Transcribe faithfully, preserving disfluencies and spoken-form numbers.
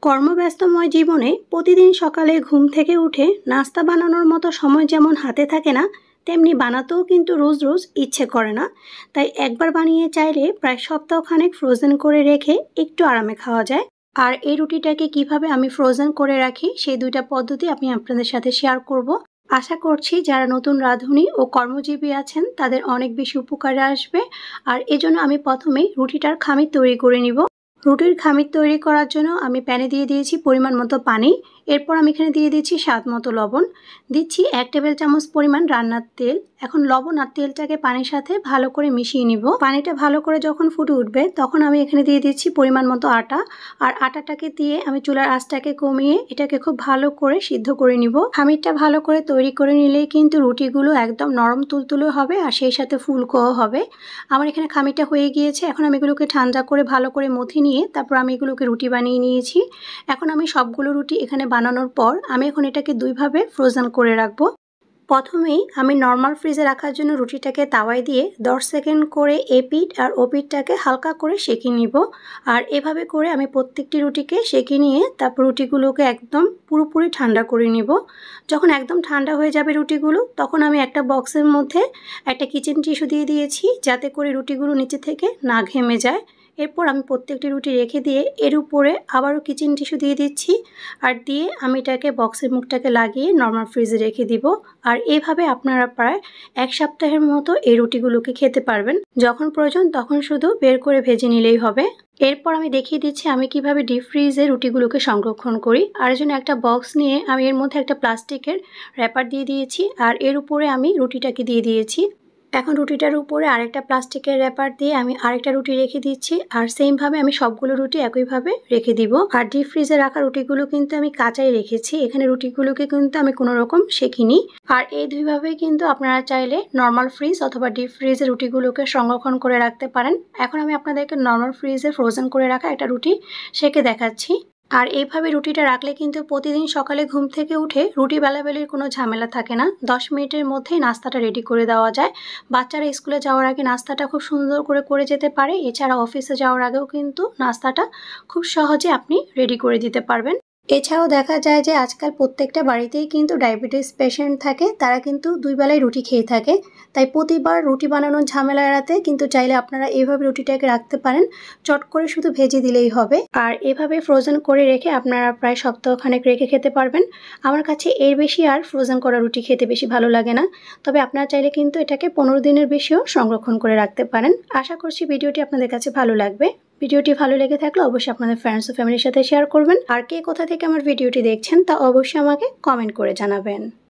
কর্মব্যস্তময় জীবনে প্রতিদিন সকালে ঘুম থেকে উঠে নাস্তা বানানোর মতো সময় যেমন হাতে থাকে না, তেমনি বানাতেও কিন্তু রোজ রোজ ইচ্ছে করে না। তাই একবার বানিয়ে চাইলে প্রায় সপ্তাহখানেক ফ্রোজেন করে রেখে একটু আরামে খাওয়া যায়। আর এই রুটিটাকে কিভাবে আমি ফ্রোজেন করে রাখি সেই দুইটা পদ্ধতি আমি আপনাদের সাথে শেয়ার করব। আশা করছি যারা নতুন রাঁধুনি ও কর্মজীবী আছেন তাদের অনেক বেশি উপকারে আসবে। আর এজন্য আমি প্রথমেই রুটিটার খামির তৈরি করে নিব। রুটির খামির তৈরি করার জন্য আমি প্যানে দিয়ে দিয়েছি পরিমাণ মতো পানি। এরপর আমি এখানে দিয়ে দিচ্ছি স্বাদ মতো লবণ, দিচ্ছি এক টেবিল চামচ পরিমাণ রান্নার তেল। এখন লবণ আর তেলটাকে পানির সাথে ভালো করে মিশিয়ে নিব। পানিটা ভালো করে যখন ফুটে উঠবে তখন আমি এখানে দিয়ে দিচ্ছি পরিমাণ মতো আটা। আর আটাটাকে দিয়ে আমি চুলার আঁচটাকে কমিয়ে এটাকে খুব ভালো করে সিদ্ধ করে নিব। খামিরটা ভালো করে তৈরি করে নিলেই কিন্তু রুটিগুলো একদম নরম তুলতুলে হবে আর সেই সাথে ফুলকোও হবে। আমার এখানে খামিরটা হয়ে গিয়েছে। এখন আমি এগুলোকে ঠান্ডা করে ভালো করে মথে নিয়ে তারপর আমি এগুলোকে রুটি বানিয়ে নিয়েছি। এখন আমি সবগুলো রুটি এখানে বানানোর পর আমি এখন এটাকে দুইভাবে ফ্রোজেন করে রাখবো। প্রথমেই আমি নর্মাল ফ্রিজে রাখার জন্য রুটিটাকে তাওয়ায় দিয়ে দশ সেকেন্ড করে এপিঠ আর ওপিঠটাকে হালকা করে সেঁকে নিব। আর এভাবে করে আমি প্রত্যেকটি রুটিকে সেঁকে নিয়ে তারপর রুটিগুলোকে একদম পুরোপুরি ঠান্ডা করে নিব। যখন একদম ঠান্ডা হয়ে যাবে রুটিগুলো তখন আমি একটা বক্সের মধ্যে একটা কিচেন টিস্যু দিয়ে দিয়েছি যাতে করে রুটিগুলো নিচে থেকে না ঘেমে যায়। এরপর আমি প্রত্যেকটি রুটি রেখে দিয়ে এর উপরে আবারও কিচেন টিস্যু দিয়ে দিচ্ছি আর দিয়ে আমি এটাকে বক্সের মুখটাকে লাগিয়ে নর্মাল ফ্রিজে রেখে দিব। আর এইভাবে আপনারা প্রায় এক সপ্তাহের মতো এই রুটিগুলোকে খেতে পারবেন। যখন প্রয়োজন তখন শুধু বের করে ভেজে নিলেই হবে। এরপর আমি দেখিয়ে দিচ্ছি আমি কিভাবে ডিপ ফ্রিজে রুটিগুলোকে সংরক্ষণ করি। আর এর জন্য একটা বক্স নিয়ে আমি এর মধ্যে একটা প্লাস্টিকের র্যাপার দিয়ে দিয়েছি আর এর উপরে আমি রুটিটাকে দিয়ে দিয়েছি। এখন রুটিটার উপরে আরেকটা প্লাস্টিকের র্যাপার দিয়ে আমি আরেকটা রুটি রেখে দিচ্ছি আর সেমভাবে আমি সবগুলো রুটি একইভাবে রেখে দিব। আর ডিপ ফ্রিজে রাখা রুটিগুলো কিন্তু আমি কাঁচাই রেখেছি, এখানে রুটিগুলোকে কিন্তু আমি কোনো রকম সেঁকিনি। আর এই দুইভাবেই কিন্তু আপনারা চাইলে নর্মাল ফ্রিজ অথবা ডিপ ফ্রিজে রুটিগুলোকে সংরক্ষণ করে রাখতে পারেন। এখন আমি আপনাদেরকে নর্মাল ফ্রিজে ফ্রোজেন করে রাখা একটা রুটি সেঁকে দেখাচ্ছি। আর এইভাবে রুটিটা রাখলে কিন্তু প্রতিদিন সকালে ঘুম থেকে উঠে রুটি বেলাবেলির কোনো ঝামেলা থাকে না। দশ মিনিটের মধ্যেই নাস্তাটা রেডি করে দেওয়া যায়। বাচ্চারা স্কুলে যাওয়ার আগে নাস্তাটা খুব সুন্দর করে করে যেতে পারে। এছাড়া অফিসে যাওয়ার আগেও কিন্তু নাস্তাটা খুব সহজে আপনি রেডি করে দিতে পারবেন। এছাড়াও দেখা যায় যে আজকাল প্রত্যেকটা বাড়িতেই কিন্তু ডায়াবেটিস পেশেন্ট থাকে, তারা কিন্তু দুই বেলায় রুটি খেয়ে থাকে। তাই প্রতিবার রুটি বানানোর ঝামেলা এড়াতে কিন্তু চাইলে আপনারা এইভাবে রুটিটাকে রাখতে পারেন, চট করে শুধু ভেজে দিলেই হবে। আর এভাবে ফ্রোজেন করে রেখে আপনারা প্রায় সপ্তাহখানেক রেখে খেতে পারবেন। আমার কাছে এর বেশি আর ফ্রোজেন করা রুটি খেতে বেশি ভালো লাগে না, তবে আপনারা চাইলে কিন্তু এটাকে পনেরো দিনের বেশিও সংরক্ষণ করে রাখতে পারেন। আশা করছি ভিডিওটি আপনাদের কাছে ভালো লাগবে। ভিডিওটি ভালো লেগে থাকলে অবশ্যই আপনাদের ফ্রেন্ডস ও ফ্যামিলির সাথে শেয়ার করবেন। আর কে কোথা থেকে আমার ভিডিওটি দেখছেন তা অবশ্যই আমাকে কমেন্ট করে জানাবেন।